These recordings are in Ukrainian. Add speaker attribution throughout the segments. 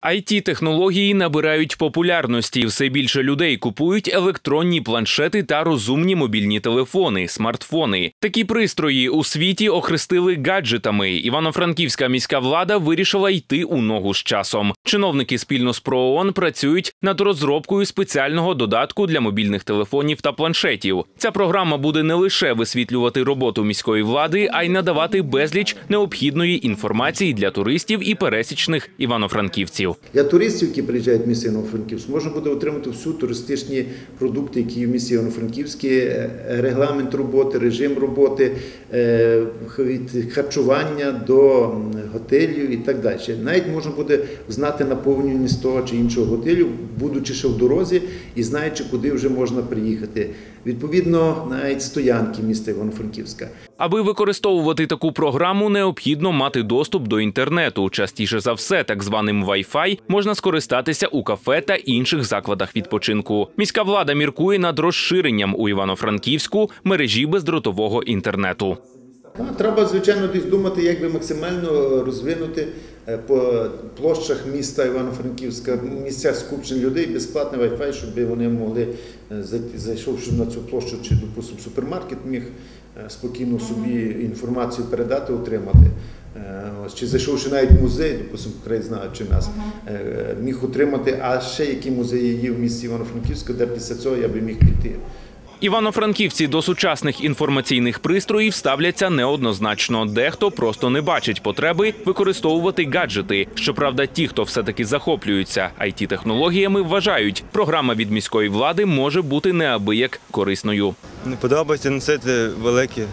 Speaker 1: IT-технології набирають популярності. Все більше людей купують електронні планшети та розумні мобільні телефони – смартфони. Такі пристрої у світі охрестили гаджетами. Івано-Франківська міська влада вирішила йти у ногу з часом. Чиновники спільно з ПРООН працюють над розробкою спеціального додатку для мобільних телефонів та планшетів. Ця програма буде не лише висвітлювати роботу міської влади, а й надавати безліч необхідної інформації для туристів і пересічних івано-франківців.
Speaker 2: Для туристів, які приїжджають в місто Івано-Франківськ, можна буде отримати всі туристичні продукти, які є в місті Івано-Франківськ, регламент роботи, режим роботи, від харчування до готелів і так далі. Навіть можна буде знати наповнюваність того чи іншого готелю, будучи ще в дорозі і знаючи, куди вже можна приїхати. Відповідно, навіть стоянки міста Івано-Франківська.
Speaker 1: Аби використовувати таку програму, необхідно мати доступ до інтернету. Частіше за все, так званим Wi-Fi можна скористатися у кафе та інших закладах відпочинку. Міська влада міркує над розширенням у Івано-Франківську мережі бездротового інтернету.
Speaker 2: Треба, звичайно, десь думати, як би максимально розвинути по площах міста Івано-Франківська, місцях скупчень людей, безплатний Wi-Fi, щоб вони могли, зайшовши на цю площу, чи, допустимо, супермаркет міг спокійно собі інформацію передати, отримати. Чи зайшовши навіть в музей, допустимо, краєзнавчий нас, міг отримати, а ще які музеї є в місті Івано-Франківська, де після цього я би міг піти.
Speaker 1: Івано-франківці до сучасних інформаційних пристроїв ставляться неоднозначно. Дехто просто не бачить потреби використовувати гаджети. Щоправда, ті, хто все-таки захоплюються IT-технологіями, вважають, програма від міської влади може бути неабияк корисною.
Speaker 3: Не подобається носити велике,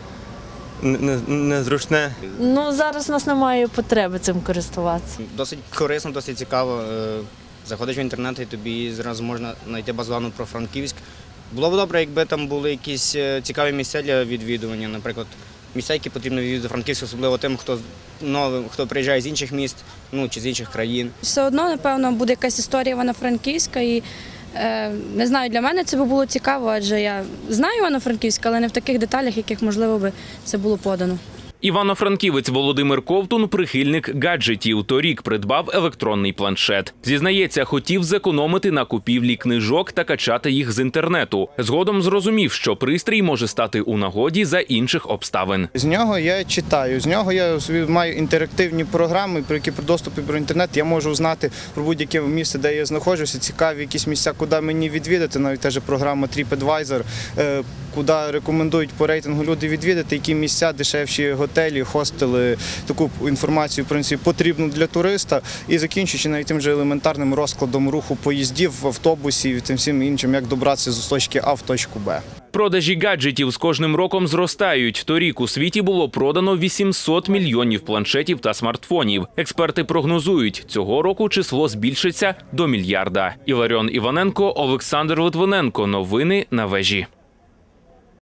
Speaker 3: незручне.
Speaker 4: Зараз у нас немає потреби цим користуватися.
Speaker 5: Досить корисно, досить цікаво. Заходиш в інтернет і тобі зразу можна знайти базу даних про Франківськ. Було б добре, якби там були якісь цікаві місця для відвідування, наприклад, місця, які потрібно відвідати Франківськ, особливо тим, хто приїжджає з інших міст, чи з інших країн.
Speaker 6: Все одно, напевно, буде якась історія Івано-Франківська і, не знаю, для мене це було цікаво, адже я знаю Івано-Франківськ, але не в таких деталях, яких, можливо, би це було подано.
Speaker 1: Івано-франківець Володимир Ковтун – прихильник гаджетів. Торік придбав електронний планшет. Зізнається, хотів зекономити на купівлі книжок та качати їх з інтернету. Згодом зрозумів, що пристрій може стати у нагоді за інших обставин.
Speaker 7: З нього я читаю, з нього я маю інтерактивні програми, про які при доступі до інтернету я можу знати про будь-яке місце, де я знаходжуся, цікаві якісь місця, куди мені відвідати, навіть та ж програма TripAdvisor, куди рекомендують по рейтингу люди відвідати, які місця дешевші, готелі, хостели, таку інформацію, в принципі, потрібну для туриста, і закінчуючи навіть тим же елементарним розкладом руху поїздів в автобусі і тим всім іншим, як добратися з точки А в точку Б.
Speaker 1: Продажі гаджетів з кожним роком зростають. Торік у світі було продано 800 мільйонів планшетів та смартфонів. Експерти прогнозують, цього року число збільшиться до мільярда. Іларіон Іваненко, Олександр Литвиненко. Новини на Вежі.